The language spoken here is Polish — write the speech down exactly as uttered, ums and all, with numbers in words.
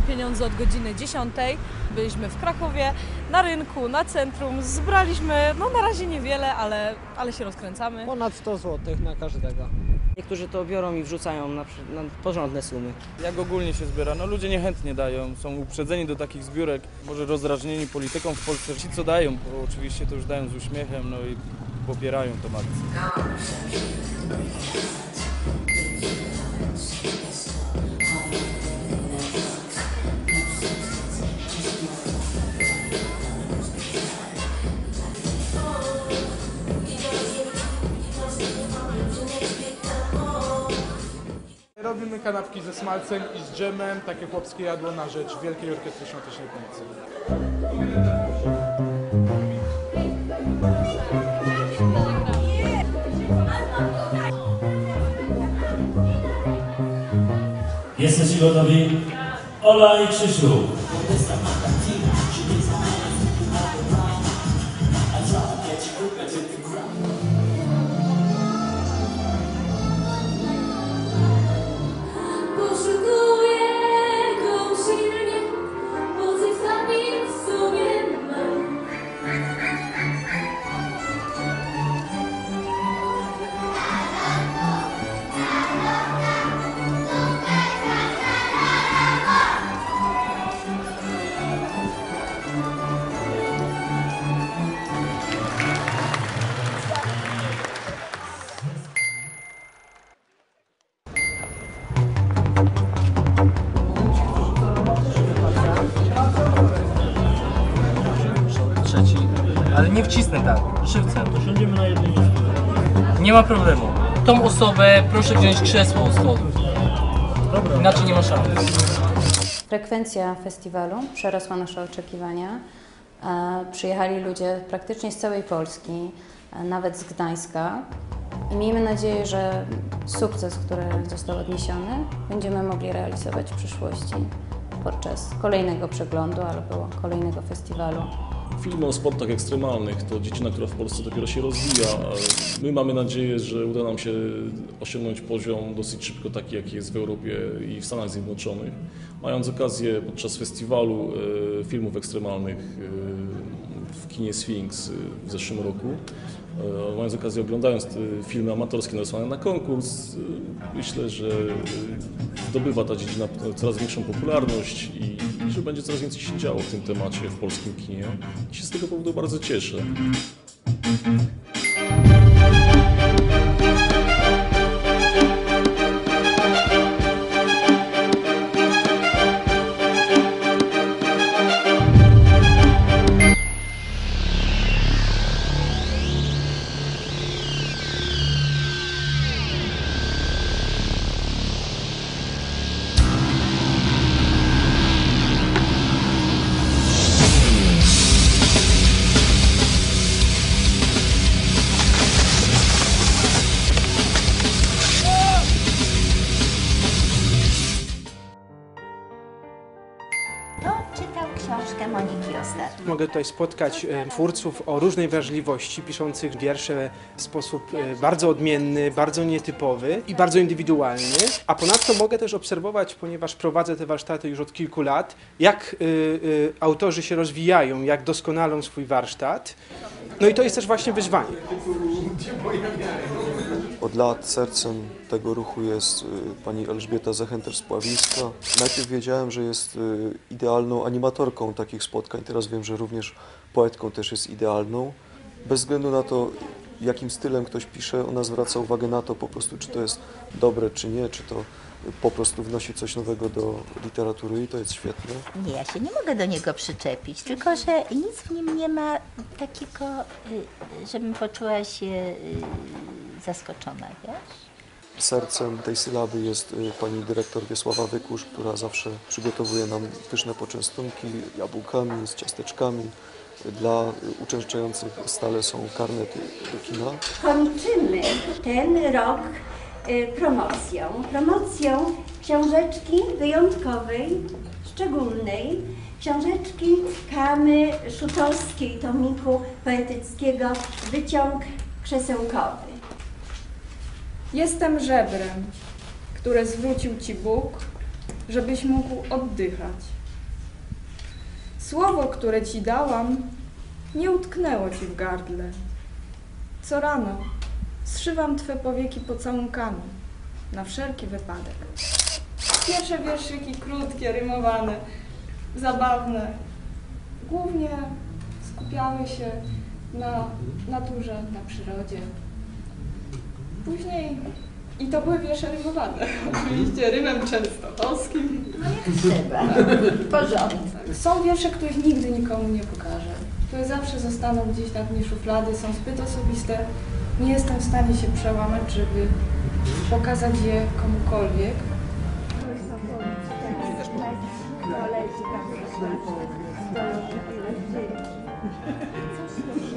pieniądze od godziny dziesiątej. Byliśmy w Krakowie, na rynku, na centrum. Zbraliśmy, no na razie niewiele, ale, ale się rozkręcamy. Ponad sto złotych na każdego. Niektórzy to biorą i wrzucają na, na porządne sumy. Jak ogólnie się zbiera? No ludzie niechętnie dają, są uprzedzeni do takich zbiórek, może rozdrażnieni polityką w Polsce. Ci co dają, bo oczywiście to już dają z uśmiechem, no i popierają tą akcję. Robimy kanapki ze smalcem i z dżemem, takie chłopskie jadło na rzecz Wielkiej Orkiestry Świątecznej Pomocy. Jesteście gotowi? Ola i Krzysiu. Trzeci. Ale nie wcisnę tak, żywcem. To siądziemy na jednym miejscu. Nie ma problemu. Tą osobę proszę wziąć krzesło od stołu. Dobra. Inaczej nie ma szans. Frekwencja festiwalu przerosła nasze oczekiwania. Przyjechali ludzie praktycznie z całej Polski, nawet z Gdańska. I miejmy nadzieję, że sukces, który został odniesiony, będziemy mogli realizować w przyszłości podczas kolejnego przeglądu albo kolejnego festiwalu. Filmy o sportach ekstremalnych to dziedzina, która w Polsce dopiero się rozwija. My mamy nadzieję, że uda nam się osiągnąć poziom dosyć szybko taki, jaki jest w Europie i w Stanach Zjednoczonych. Mając okazję podczas festiwalu filmów ekstremalnych w kinie Sphinx w zeszłym roku, mając okazję oglądając filmy amatorskie narysowane na konkurs, myślę, że zdobywa ta dziedzina coraz większą popularność i że będzie coraz więcej się działo w tym temacie w polskim kinie. I się z tego powodu bardzo cieszę. Czytał książkę Moniki ostatnio. Mogę tutaj spotkać twórców o różnej wrażliwości, piszących wiersze w sposób bardzo odmienny, bardzo nietypowy i bardzo indywidualny. A ponadto mogę też obserwować, ponieważ prowadzę te warsztaty już od kilku lat, jak y, y, autorzy się rozwijają, jak doskonalą swój warsztat. No i to jest też właśnie wyzwanie. Od lat sercem tego ruchu jest pani Elżbieta Zachęter-Spławińska. Najpierw wiedziałem, że jest idealną animatorką takich spotkań, teraz wiem, że również poetką też jest idealną. Bez względu na to, jakim stylem ktoś pisze, ona zwraca uwagę na to po prostu, czy to jest dobre, czy nie, czy to po prostu wnosi coś nowego do literatury i to jest świetne. Nie, ja się nie mogę do niego przyczepić, tylko że nic w nim nie ma takiego, żebym poczuła się zaskoczona, wiesz? Sercem tej sylaby jest pani dyrektor Wiesława Wykusz, która zawsze przygotowuje nam pyszne poczęstunki jabłkami, z ciasteczkami. Dla uczęszczających stale są karnety do kina. Kończymy ten rok promocją. Promocją książeczki wyjątkowej, szczególnej, książeczki Kamy Szutowskiej, tomiku poetyckiego Wyciąg krzesełkowy. Jestem żebrem, które zwrócił Ci Bóg, żebyś mógł oddychać. Słowo, które ci dałam, nie utknęło ci w gardle. Co rano zszywam twe powieki pocałunkami, na wszelki wypadek. Pierwsze wierszyki krótkie, rymowane, zabawne, głównie skupiały się na naturze, na przyrodzie. Później, i to były wiersze rymowane, oczywiście rymem częstochowskim. No jak trzeba, porządek. Są wiersze, których nigdy nikomu nie pokażę, które zawsze zostaną gdzieś na dnie szuflady, są zbyt osobiste. Nie jestem w stanie się przełamać, żeby pokazać je komukolwiek. Koledzy tam